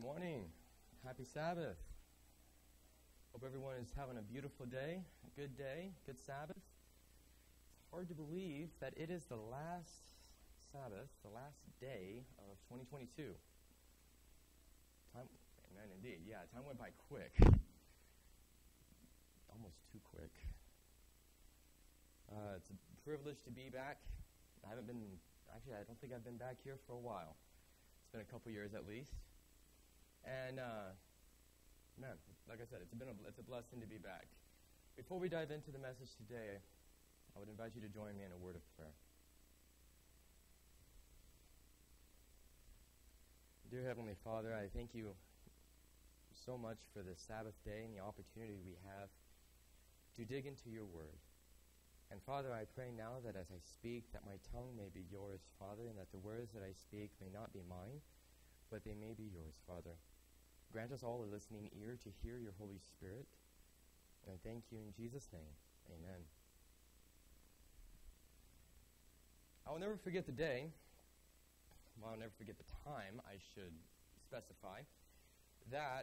morning. Happy Sabbath. Hope everyone is having a beautiful day, good Sabbath. It's hard to believe that it is the last Sabbath, the last day of 2022. Amen, indeed. Yeah, time went by quick. Almost too quick. It's a privilege to be back. I don't think I've been back here for a while. It's been a couple years at least. And, man, like I said, it's a blessing to be back. Before we dive into the message today, I would invite you to join me in a word of prayer. Dear Heavenly Father, I thank you so much for this Sabbath day and the opportunity we have to dig into your word. And Father, I pray now that as I speak, that my tongue may be yours, Father, and that the words that I speak may not be mine, but they may be yours, Father. Grant us all a listening ear to hear your Holy Spirit. And I thank you in Jesus' name. Amen. I will never forget the day. Well, I'll never forget the time, I should specify, that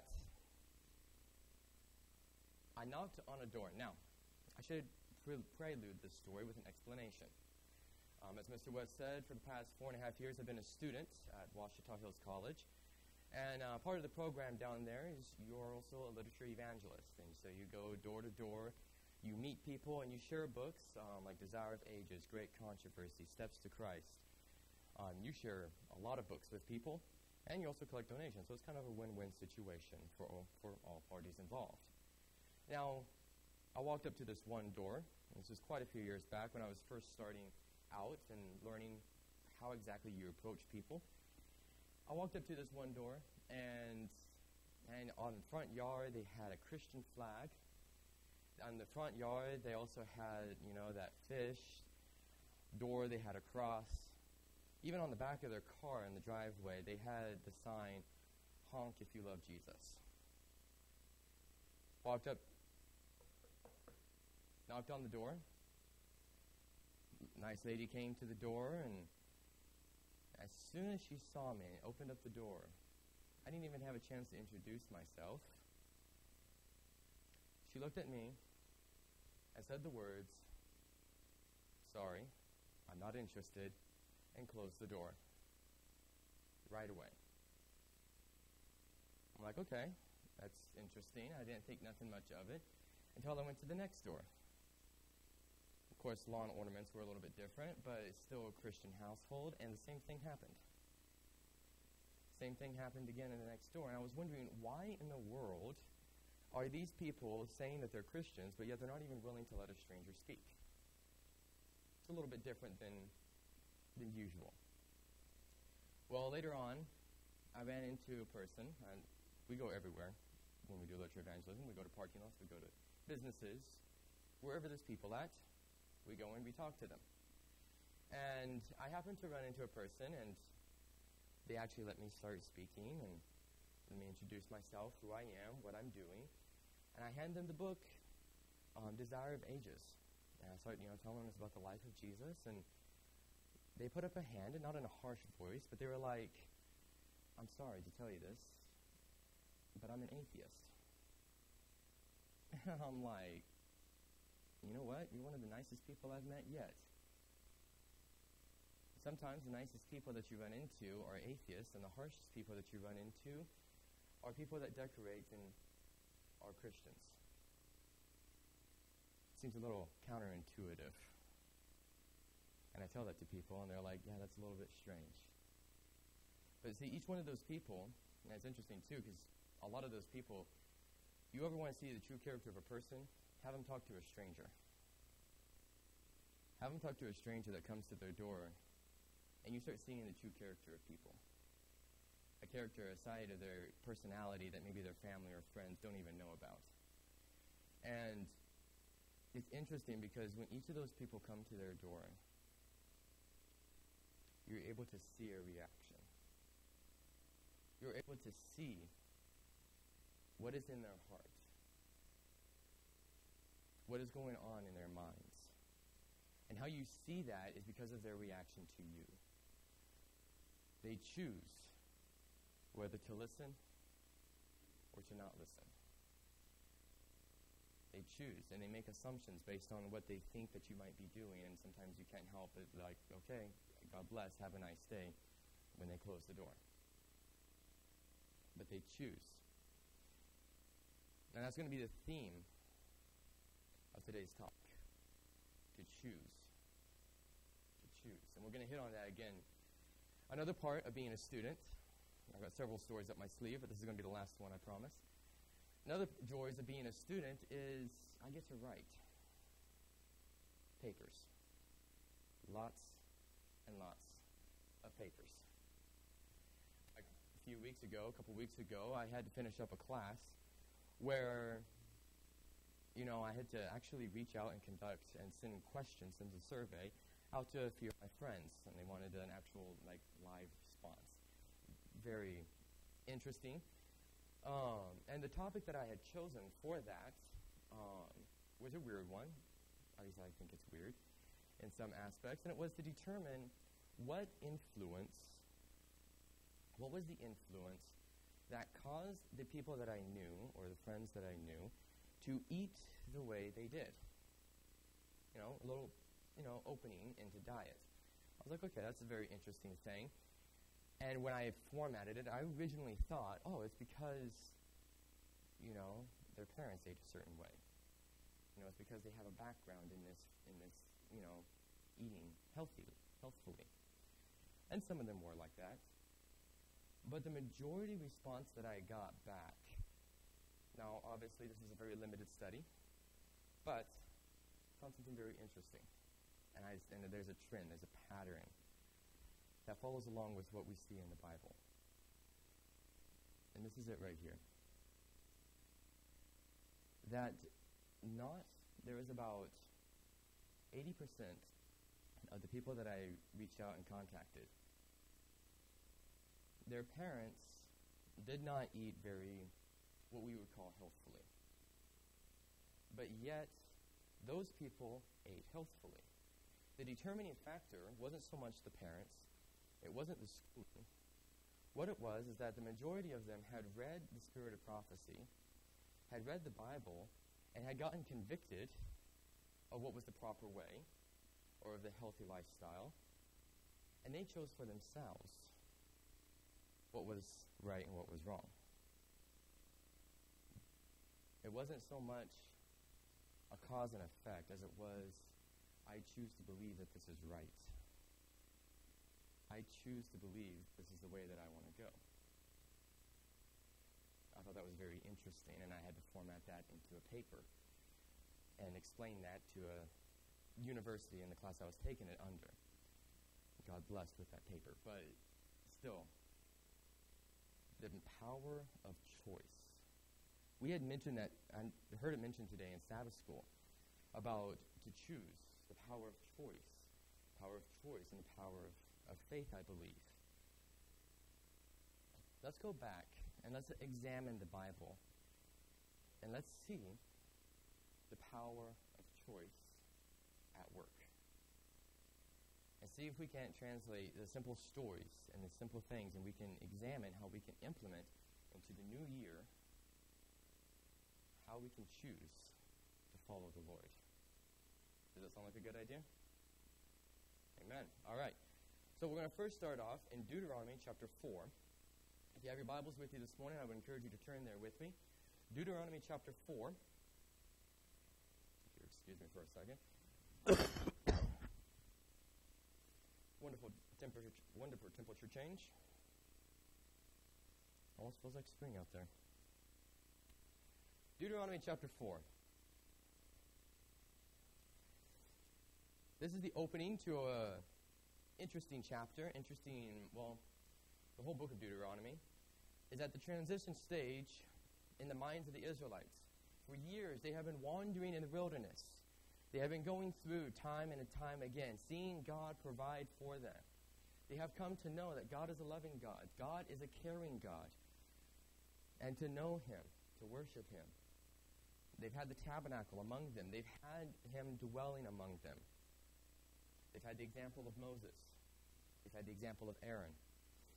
I knocked on a door. Now, I should prelude this story with an explanation. As Mr. West said, for the past 4.5 years, I've been a student at Ouachita Hills College. And part of the program down there is you're also a literature evangelist. And so you go door to door, you meet people, and you share books like Desire of Ages, Great Controversy, Steps to Christ. You share a lot of books with people, and you also collect donations. So it's kind of a win-win situation for all parties involved. Now, I walked up to this one door. This was quite a few years back when I was first starting out and learning how exactly you approach people. I walked up to this one door, and on the front yard, they had a Christian flag. On the front yard, they also had, that fish. Door, they had a cross. Even on the back of their car in the driveway, they had the sign, "Honk if you love Jesus." Walked up, knocked on the door. Nice lady came to the door, and as soon as she saw me and opened up the door, I didn't even have a chance to introduce myself. She looked at me and said the words, "Sorry, I'm not interested," and closed the door right away. I'm like, okay, that's interesting. I didn't think nothing much of it until I went to the next door. Of course, lawn ornaments were a little bit different, but it's still a Christian household, and the same thing happened. Same thing happened again in the next door, and I was wondering, why in the world are these people saying that they're Christians, but yet they're not even willing to let a stranger speak? It's a little bit different than usual. Well, later on, I ran into a person, and we go everywhere when we do literature evangelism. We go to parking lots, we go to businesses, wherever there's people at. We go and we talk to them. And I happened to run into a person, and they actually let me start speaking and let me introduce myself, who I am, what I'm doing. And I hand them the book, Desire of Ages. And I start, telling them about the life of Jesus. And they put up a hand, and not in a harsh voice, but they were like, "I'm sorry to tell you this, but I'm an atheist." And I'm like, you know what? You're one of the nicest people I've met yet. Sometimes the nicest people that you run into are atheists, and the harshest people that you run into are people that decorate and are Christians. It seems a little counterintuitive. And I tell that to people, and they're like, yeah, that's a little bit strange. But see, each one of those people, and it's interesting too, because a lot of those people, you ever want to see the true character of a person, have them talk to a stranger. Have them talk to a stranger that comes to their door, and you start seeing the true character of people. A character, a side of their personality that maybe their family or friends don't even know about. And it's interesting because when each of those people come to their door, you're able to see a reaction. You're able to see what is in their heart. What is going on in their minds. And how you see that is because of their reaction to you. They choose whether to listen or to not listen. They choose, and they make assumptions based on what they think that you might be doing, and sometimes you can't help it, like, okay, God bless, have a nice day, when they close the door. But they choose. And that's going to be the theme of today's talk. To choose. To choose. And we're going to hit on that again. Another part of being a student, I've got several stories up my sleeve, but this is going to be the last one, I promise. Another joys of being a student is I get to write papers. Lots and lots of papers. A couple weeks ago, I had to finish up a class where, I had to actually reach out and conduct and send questions, send a survey out to a few of my friends, and they wanted an actual, live response. Very interesting. And the topic that I had chosen for that was a weird one. At least I think it's weird in some aspects. And it was to determine what was the influence that caused the people that I knew, or the friends that I knew, to eat the way they did. A little, opening into diet. I was like, okay, that's a very interesting thing. And when I formatted it, I originally thought, it's because, their parents ate a certain way. It's because they have a background in this, eating healthfully. And some of them were like that. But the majority response that I got back, now obviously this is a very limited study, but I found something very interesting. And there's a trend, there's a pattern that follows along with what we see in the Bible. And this is it right here. That there is about 80% of the people that I reached out and contacted, their parents did not eat what we would call healthfully. But yet, those people ate healthfully. The determining factor wasn't so much the parents, it wasn't the school. What it was is that the majority of them had read the Spirit of Prophecy, had read the Bible, and had gotten convicted of what was the proper way, or of the healthy lifestyle, and they chose for themselves what was right and what was wrong. It wasn't so much a cause and effect as it was, I choose to believe that this is right. I choose to believe this is the way that I want to go. I thought that was very interesting, and I had to format that into a paper and explain that to a university in the class I was taking it under. God blessed with that paper. But still, the power of choice. We had mentioned that, I heard it mentioned today in Sabbath school, about to choose, the power of choice. Power of choice and the power of faith, I believe. Let's go back and let's examine the Bible. And let's see the power of choice at work. And see if we can't translate the simple stories and the simple things, and we can examine how we can implement into the new year how we can choose to follow the Lord. Does that sound like a good idea? Amen. All right. So we're going to first start off in Deuteronomy chapter 4. If you have your Bibles with you this morning, I would encourage you to turn there with me. Deuteronomy chapter 4. If you'll excuse me for a second. Wonderful temperature change. Almost feels like spring out there. Deuteronomy chapter 4. This is the opening to a interesting chapter. The whole book of Deuteronomy is at the transition stage in the minds of the Israelites. For years, they have been wandering in the wilderness. They have been going through time and time again, seeing God provide for them. They have come to know that God is a loving God. God is a caring God. And to know Him, to worship Him. They've had the tabernacle among them. They've had Him dwelling among them. They've had the example of Moses. They've had the example of Aaron.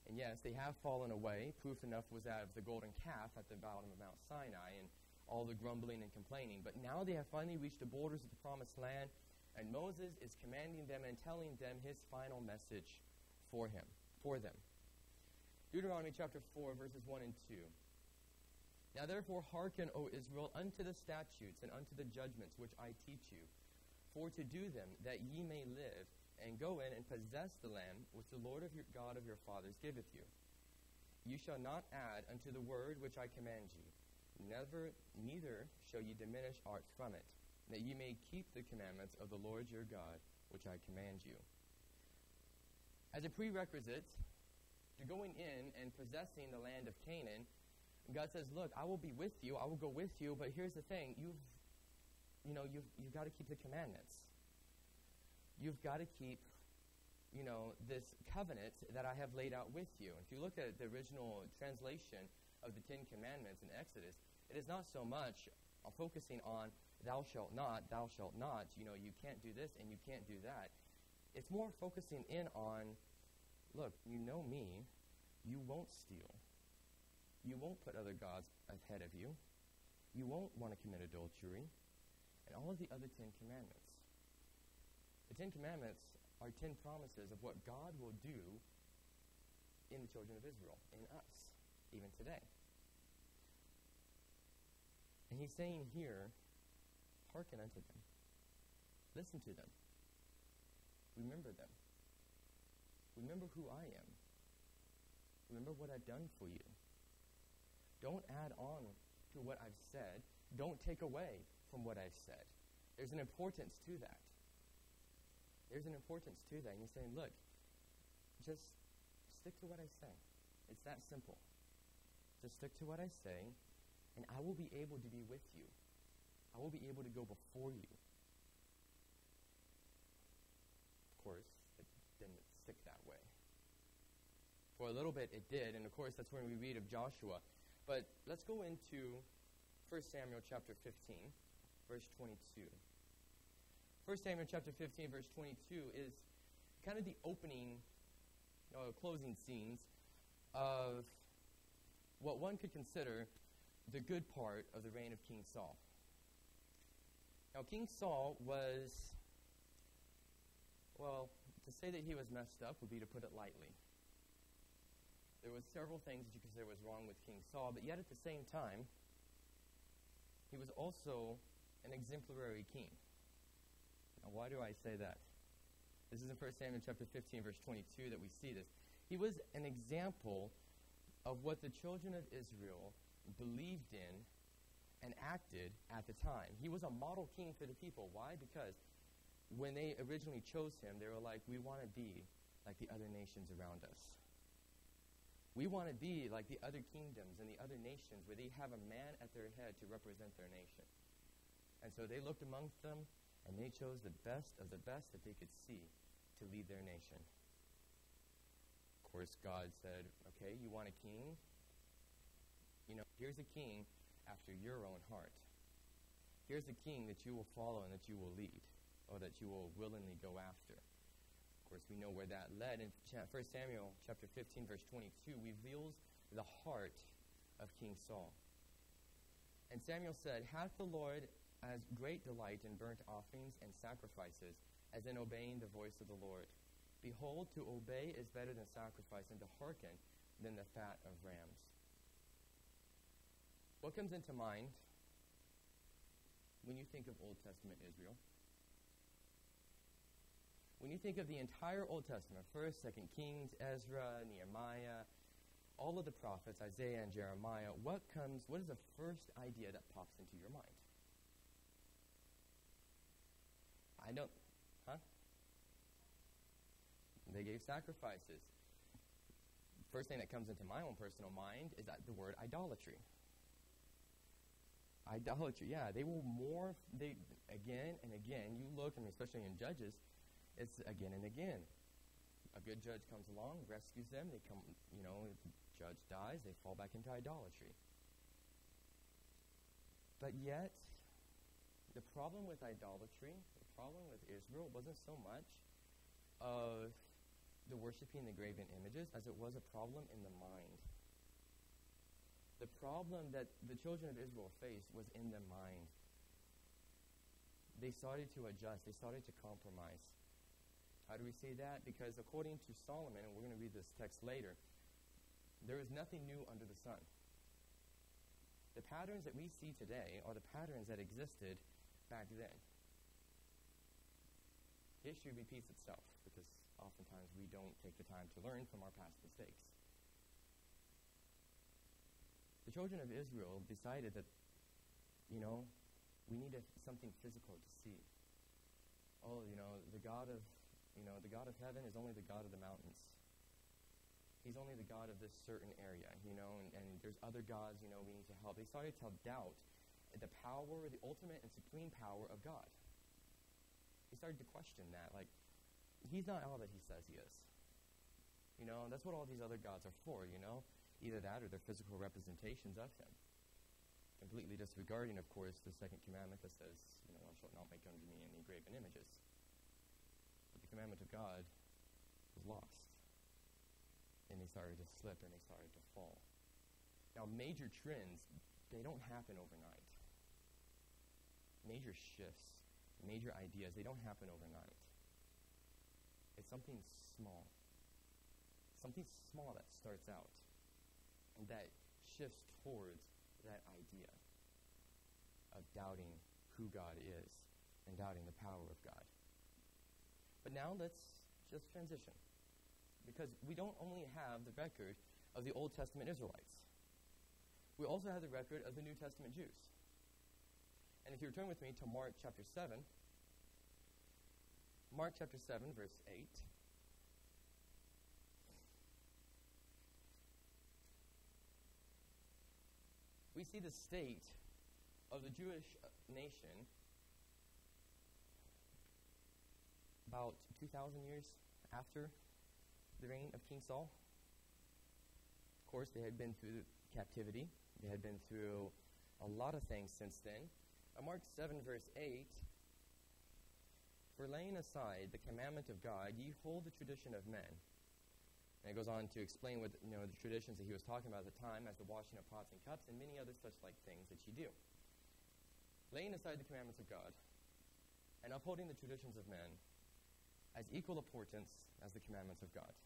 And yes, they have fallen away. Proof enough was that of the golden calf at the bottom of Mount Sinai and all the grumbling and complaining. But now they have finally reached the borders of the promised land, and Moses is commanding them and telling them his final message for them. Deuteronomy chapter 4, verses 1 and 2. Now therefore hearken, O Israel, unto the statutes and unto the judgments which I teach you, for to do them, that ye may live, and go in and possess the land which the Lord of your God of your fathers giveth you. You shall not add unto the word which I command you, neither shall ye diminish aught from it, that ye may keep the commandments of the Lord your God, which I command you. As a prerequisite to going in and possessing the land of Canaan, God says, look, I will be with you, I will go with you, but here's the thing, you've got to keep the commandments. You've got to keep, this covenant that I have laid out with you. If you look at the original translation of the Ten Commandments in Exodus, it is not so much focusing on thou shalt not, you can't do this and you can't do that. It's more focusing in on, look, you know me, you won't steal. You won't put other gods ahead of you. You won't want to commit adultery. And all of the other 10 commandments. The 10 commandments are 10 promises of what God will do in the children of Israel, in us, even today. And he's saying here, hearken unto them. Listen to them. Remember them. Remember who I am. Remember what I've done for you. Don't add on to what I've said. Don't take away from what I've said. There's an importance to that. There's an importance to that. And you're saying, look, just stick to what I say. It's that simple. Just stick to what I say, and I will be able to be with you. I will be able to go before you. Of course, it didn't stick that way. For a little bit, it did, and of course, that's when we read of Joshua. But let's go into 1 Samuel chapter 15, verse 22. 1 Samuel chapter 15, verse 22 is kind of the opening, closing scenes of what one could consider the good part of the reign of King Saul. Now, King Saul was, to say that he was messed up would be to put it lightly. There was several things that you could say was wrong with King Saul, but yet at the same time, he was also an exemplary king. Now, why do I say that? This is in 1 Samuel chapter 15, verse 22 that we see this. He was an example of what the children of Israel believed in and acted at the time. He was a model king for the people. Why? Because when they originally chose him, they were like, we want to be like the other nations around us. We want to be like the other kingdoms and the other nations where they have a man at their head to represent their nation. And so they looked amongst them, and they chose the best of the best that they could see to lead their nation. Of course, God said, okay, you want a king? Here's a king after your own heart. Here's a king that you will follow and that you will lead, or that you will willingly go after. Of course, we know where that led. In 1 Samuel chapter 15, verse 22, reveals the heart of King Saul. And Samuel said, hath the Lord as great delight in burnt offerings and sacrifices as in obeying the voice of the Lord? Behold, to obey is better than sacrifice, and to hearken than the fat of rams. What comes into mind when you think of Old Testament Israel? When you think of the entire Old Testament, 1st, 2nd Kings, Ezra, Nehemiah, all of the prophets, Isaiah and Jeremiah, what is the first idea that pops into your mind? They gave sacrifices. First thing that comes into my own personal mind is that the word idolatry. Idolatry, yeah. They will again and again, you look, and especially in Judges, it's again and again. A good judge comes along, rescues them, they come, if the judge dies, they fall back into idolatry. But yet, the problem with idolatry, the problem with Israel wasn't so much of the worshiping the graven images as it was a problem in the mind. The problem that the children of Israel faced was in the mind. They started to adjust. They started to compromise. How do we say that? Because according to Solomon, and we're going to read this text later, there is nothing new under the sun. The patterns that we see today are the patterns that existed back then. History repeats itself because oftentimes we don't take the time to learn from our past mistakes. The children of Israel decided that, we needed something physical to see. Oh, the God of heaven is only the God of the mountains. He's only the God of this certain area, and there's other gods, we need to help. They started to doubt the power, the ultimate and supreme power of God. He started to question that, like, he's not all that he says he is. That's what all these other gods are for, Either that or they're physical representations of him. Completely disregarding, of course, the second commandment that says, thou shalt not make unto me any graven images. But the commandment of God was lost. And they started to slip and they started to fall. Now, major trends, they don't happen overnight. Major shifts, major ideas, they don't happen overnight. It's something small. Something small that starts out and that shifts towards that idea of doubting who God is and doubting the power of God. But now let's just transition, because we don't only have the record of the Old Testament Israelites. We also have the record of the New Testament Jews. And if you return with me to Mark chapter 7, Mark chapter 7, verse 8. We see the state of the Jewish nation about 2,000 years after the reign of King Saul. Of course, they had been through captivity. They had been through a lot of things since then. Mark 7, verse 8, for laying aside the commandment of God, ye hold the tradition of men. And it goes on to explain what the traditions that he was talking about at the time as the washing of pots and cups and many other such like things that ye do. Laying aside the commandments of God and upholding the traditions of men as equal importance as the commandments of God.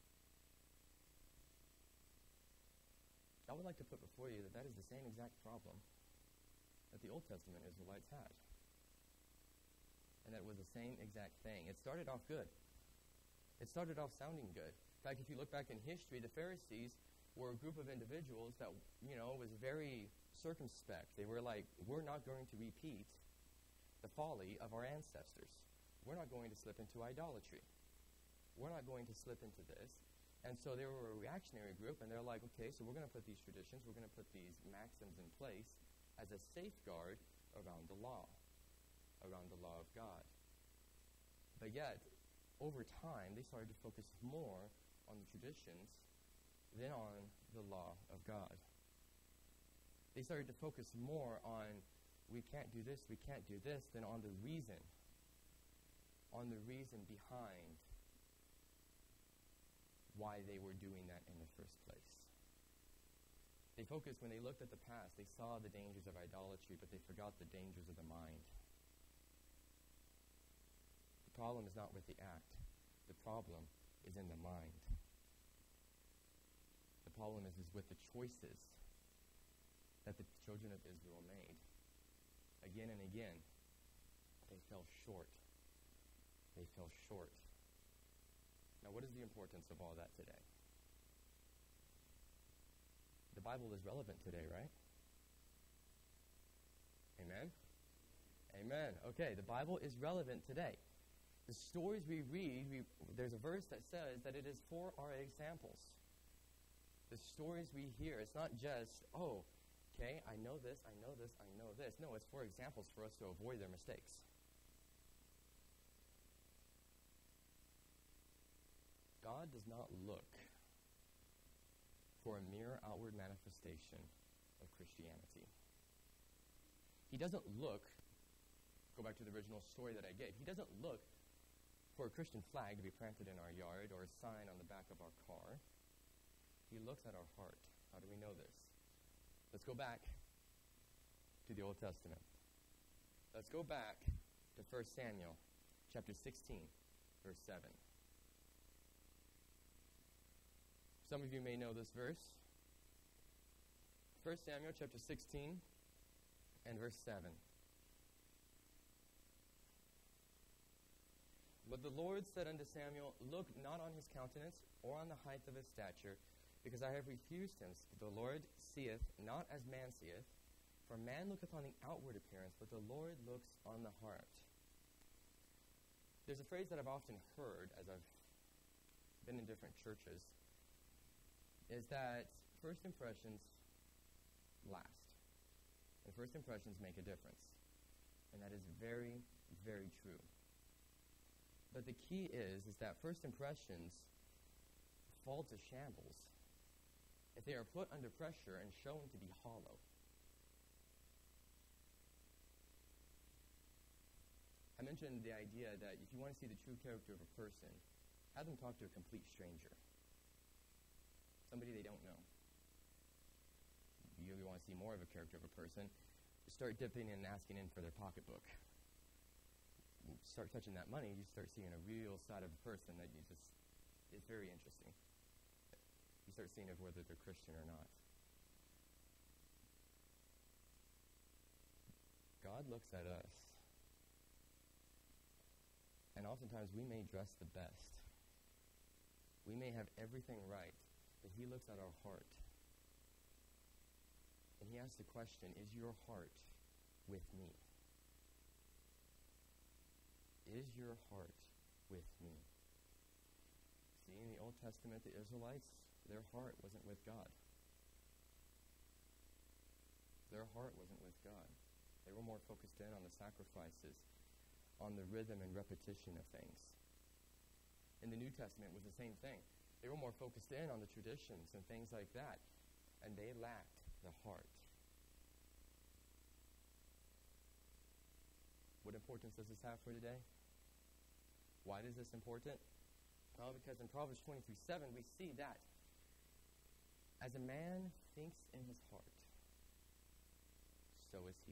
I would like to put before you that is the same exact problem that the Old Testament Israelites had. And that was the same exact thing. It started off good. It started off sounding good. In fact, if you look back in history, the Pharisees were a group of individuals that, was very circumspect. They were like, we're not going to repeat the folly of our ancestors. We're not going to slip into idolatry. We're not going to slip into this. And so they were a reactionary group, and they're like, okay, so we're going to put these traditions, we're going to put these maxims in place as a safeguard around the law of God. But yet, over time, they started to focus more on the traditions than on the law of God. They started to focus more on we can't do this, than on the reason behind why they were doing that in the first place. They focused, when they looked at the past, they saw the dangers of idolatry, but they forgot the dangers of the mind. The problem is not with the act. The problem is in the mind. The problem is with the choices that the children of Israel made. Again and again, they fell short. They fell short. Now, what is the importance of all that today? The Bible is relevant today, right? Amen? Amen. Okay, the Bible is relevant today. The stories we read, there's a verse that says that it is for our examples. The stories we hear, it's not just, okay, I know this. No, it's for examples for us to avoid their mistakes. God does not look for a mere outward manifestation of Christianity. He doesn't look, go back to the original story that I gave, he doesn't look for a Christian flag to be planted in our yard or a sign on the back of our car. He looks at our heart. How do we know this? Let's go back to the Old Testament. Let's go back to 1 Samuel chapter 16, verse 7. Some of you may know this verse. 1 Samuel chapter 16 and verse 7. But the Lord said unto Samuel, Look not on his countenance or on the height of his stature, because I have refused him. The Lord seeth not as man seeth, for man looketh on the outward appearance, but the Lord looks on the heart. There's a phrase that I've often heard as I've been in different churches, is that first impressions last. And first impressions make a difference. And that is very, very true. But the key is that first impressions fall to shambles if they are put under pressure and shown to be hollow. I mentioned the idea that if you want to see the true character of a person, have them talk to a complete stranger. Somebody they don't know. You really want to see more of a character of a person, start dipping in and asking in for their pocketbook. You start touching that money, you start seeing a real side of a person that it's very interesting. You start seeing of whether they're Christian or not. God looks at us, and oftentimes we may dress the best. We may have everything right, but he looks at our heart. And he asks the question, is your heart with me? Is your heart with me? See, in the Old Testament, the Israelites, their heart wasn't with God. Their heart wasn't with God. They were more focused in on the sacrifices, on the rhythm and repetition of things. In the New Testament, it was the same thing. They were more focused in on the traditions and things like that, and they lacked the heart. What importance does this have for today? Why is this important? Well, because in Proverbs 23:7, we see that as a man thinks in his heart, so is he.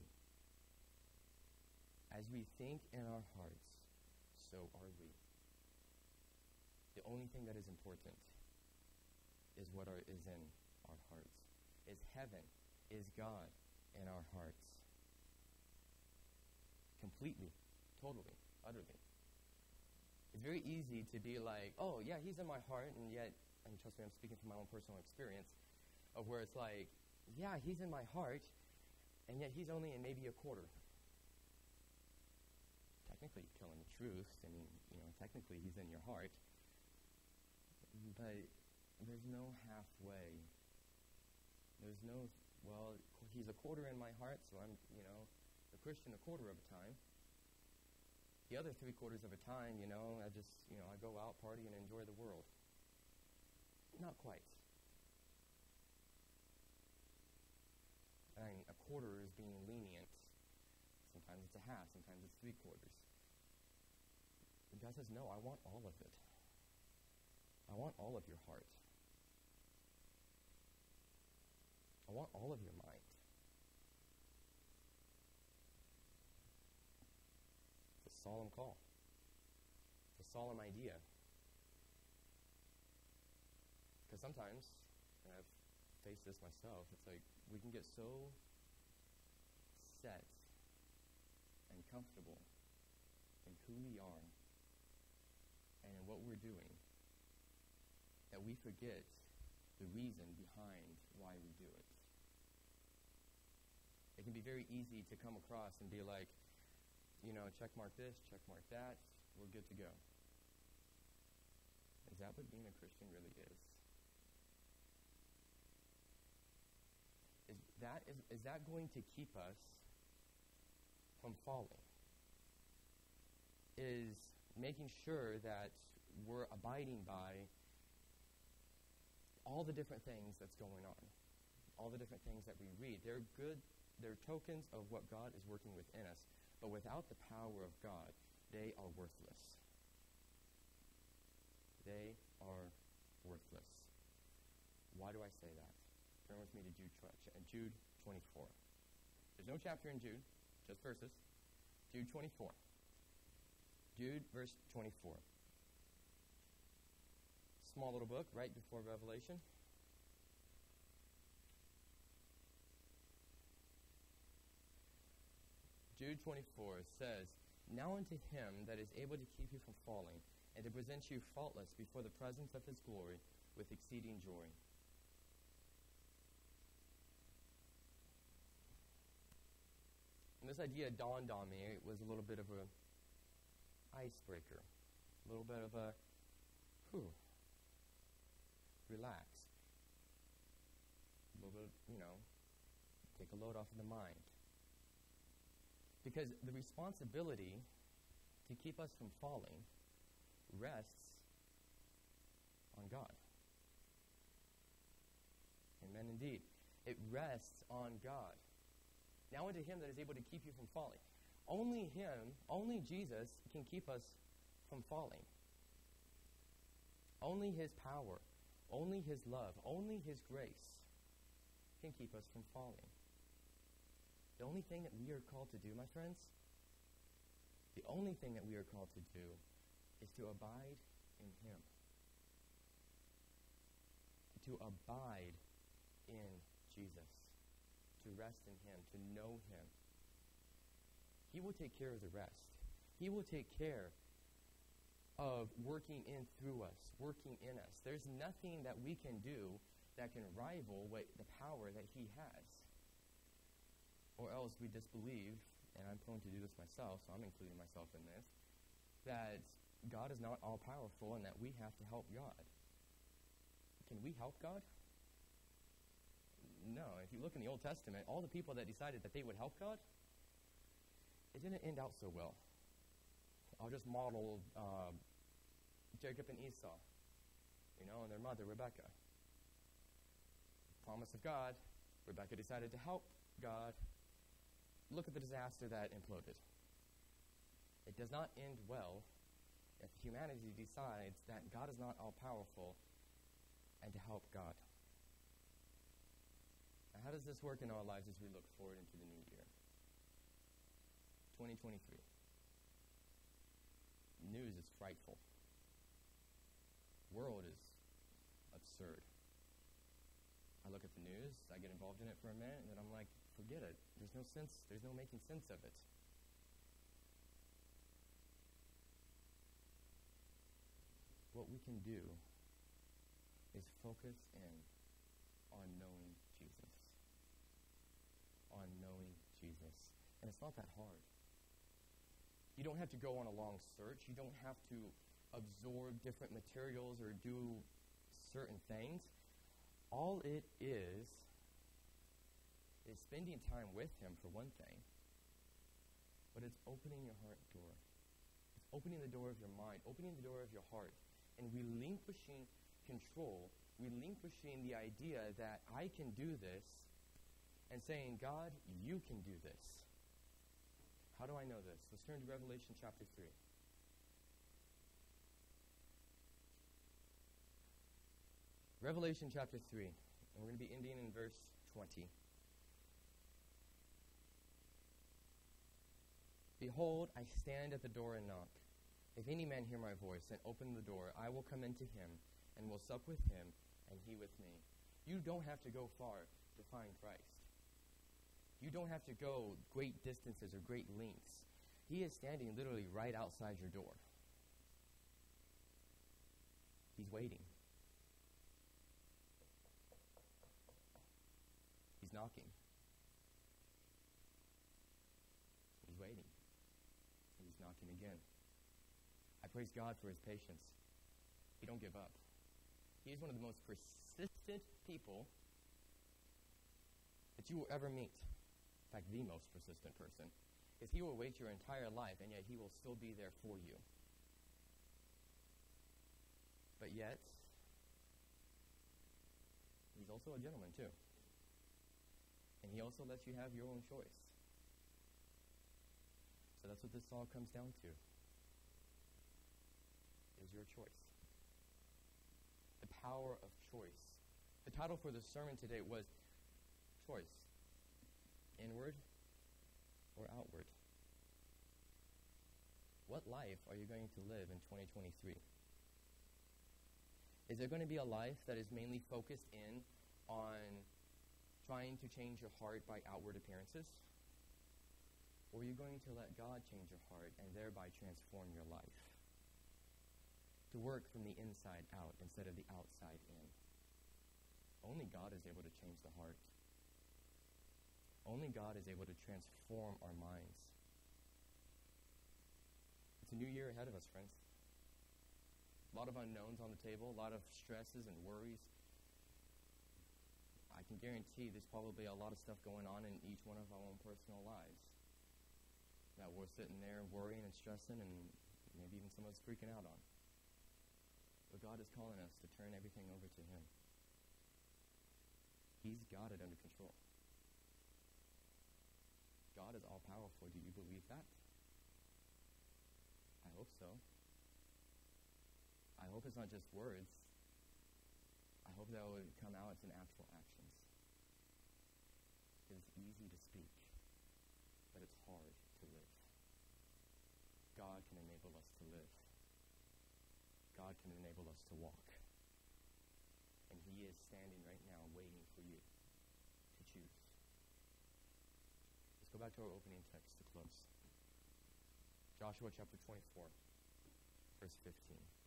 As we think in our hearts, so are we. The only thing that is important is what is in our hearts. Is heaven, is God in our hearts. Completely, totally, utterly. It's very easy to be like, oh, yeah, he's in my heart, and yet, and trust me, I'm speaking from my own personal experience, of where it's like, yeah, he's in my heart, and yet he's only in maybe a quarter. Technically, you're telling the truth. I mean, technically he's in your heart. But there's no halfway. There's no, well, he's a quarter in my heart, so I'm, a Christian a quarter of a time. The other 3/4 of a time, I go out, party, and enjoy the world. Not quite. I mean, a quarter is being lenient. Sometimes it's a half, sometimes it's 3/4. And God says, no, I want all of it. I want all of your heart. I want all of your mind. It's a solemn call. It's a solemn idea. Because sometimes, and I've faced this myself, it's like we can get so set and comfortable in who we are and in what we're doing that we forget the reason behind why we do it. It can be very easy to come across and be like, check mark this, check mark that, we're good to go. Is that what being a Christian really is? Is that going to keep us from falling? Is making sure that we're abiding by all the different things that's going on, all the different things that we read. They're good, they're tokens of what God is working within us, but without the power of God, they are worthless. they are worthless. Why do I say that? Turn with me to Jude 24. There's no chapter in Jude, just verses. Jude 24. Jude, verse 24. Small little book right before Revelation. Jude 24 says, "Now unto him that is able to keep you from falling, and to present you faultless before the presence of his glory with exceeding joy." And this idea dawned on me. It was a little bit of a icebreaker. A little bit of a, relax. A little bit, take a load off of the mind. Because the responsibility to keep us from falling rests on God. Amen, indeed. It rests on God. Now unto him that is able to keep you from falling. Only him, only Jesus can keep us from falling. Only his power, only his love, only his grace can keep us from falling. The only thing that we are called to do, my friends, the only thing that we are called to do is to abide in him. To abide in Jesus. To rest in him, to know him. He will take care of the rest. He will take care of working in through us, working in us. There's nothing that we can do that can rival the power that he has. Or else we disbelieve, and I'm prone to do this myself, so I'm including myself in this, that God is not all-powerful and that we have to help God. Can we help God? No. If you look in the Old Testament, all the people that decided that they would help God, it didn't end out so well. I'll just model Jacob and Esau, and their mother, Rebekah. Promise of God, Rebekah decided to help God. Look at the disaster that imploded. It does not end well if humanity decides that God is not all-powerful and to help God. Now, how does this work in our lives as we look forward into the new year? 2023. News is frightful. World is absurd. I look at the news, I get involved in it for a minute, and then I'm like, forget it. There's no sense, there's no making sense of it. What we can do is focus in on knowing Jesus. On knowing Jesus. And it's not that hard. You don't have to go on a long search. You don't have to absorb different materials or do certain things. All it is spending time with him for one thing, but it's opening your heart door. It's opening the door of your mind, opening the door of your heart, and relinquishing control, relinquishing the idea that I can do this, and saying, God, you can do this. How do I know this? Let's turn to Revelation chapter 3. Revelation chapter 3, and we're going to be ending in verse 20. Behold, I stand at the door and knock. If any man hear my voice and open the door, I will come into him and will sup with him and he with me. You don't have to go far to find Christ. You don't have to go great distances or great lengths. He is standing literally right outside your door. He's waiting. He's knocking. He's waiting. He's knocking again. I praise God for his patience. He don't give up. He is one of the most persistent people that you will ever meet. In fact, the most persistent person. Is he will wait your entire life, and yet he will still be there for you. But yet, he's also a gentleman too. And he also lets you have your own choice. So that's what this all comes down to. Is your choice. power of choice. The title for the sermon today was Choice. Inward or outward? What life are you going to live in 2023? Is it going to be a life that is mainly focused in on trying to change your heart by outward appearances? Or are you going to let God change your heart and thereby transform your life? To work from the inside out instead of the outside in. Only God is able to change the heart. Only God is able to transform our minds. It's a new year ahead of us, friends. A lot of unknowns on the table, a lot of stresses and worries. I can guarantee there's probably a lot of stuff going on in each one of our own personal lives that we're sitting there worrying and stressing and maybe even some of us freaking out on. But God is calling us to turn everything over to Him. He's got it under control. God is all-powerful. Do you believe that? I hope so. I hope it's not just words. I hope that would come out in actual actions. It's easy to speak, but it's hard to live. God can enable us to live. God can enable us to walk. And He is standing right now waiting for you to choose. Let's go back to our opening text to close. Joshua chapter 24, verse 15.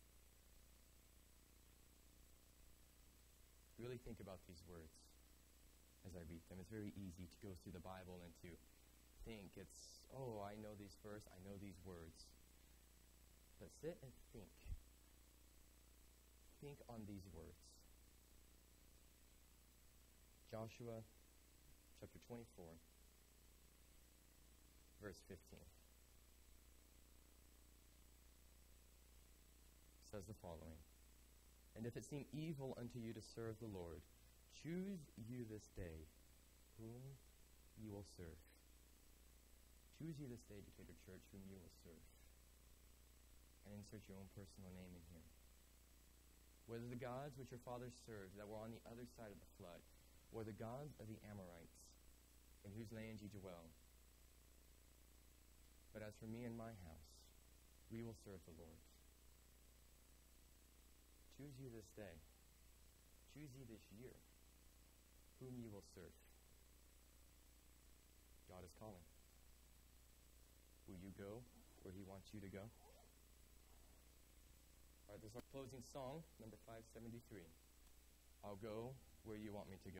Really think about these words as I read them. It's very easy to go through the Bible and to think it's, oh, I know this verse, I know these words. But sit and think. Think on these words. Joshua chapter 24, verse 15. Says the following. And if it seem evil unto you to serve the Lord, choose you this day whom you will serve. Choose you this day, Decatur Church, whom you will serve. And insert your own personal name in here. Whether the gods which your fathers served that were on the other side of the flood, or the gods of the Amorites, in whose land ye dwell. But as for me and my house, we will serve the Lord. Choose you this day. Choose ye this year whom you will serve. God is calling. Will you go where He wants you to go? All right, this is our closing song, number 573. I'll go where you want me to go.